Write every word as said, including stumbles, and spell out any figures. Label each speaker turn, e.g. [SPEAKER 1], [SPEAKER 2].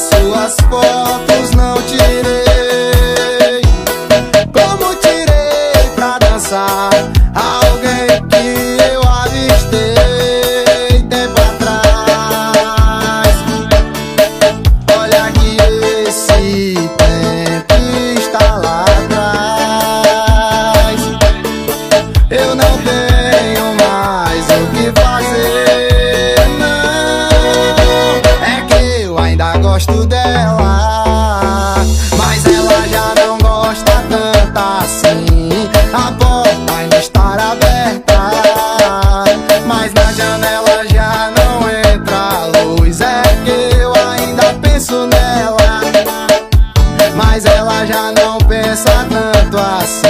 [SPEAKER 1] suas fotos não tirei, como tirei pra dançar alguém que eu avistei tempo atrás. Olha que esse tempo está lá atrás. Eu não tenho mais o que fazer, não. É que eu ainda gosto dela, mas ela já não gosta tanto assim. A porta ainda está aberta, mas na janela já não entra luz. É que eu ainda penso nela, mas ela já não pensa tanto assim.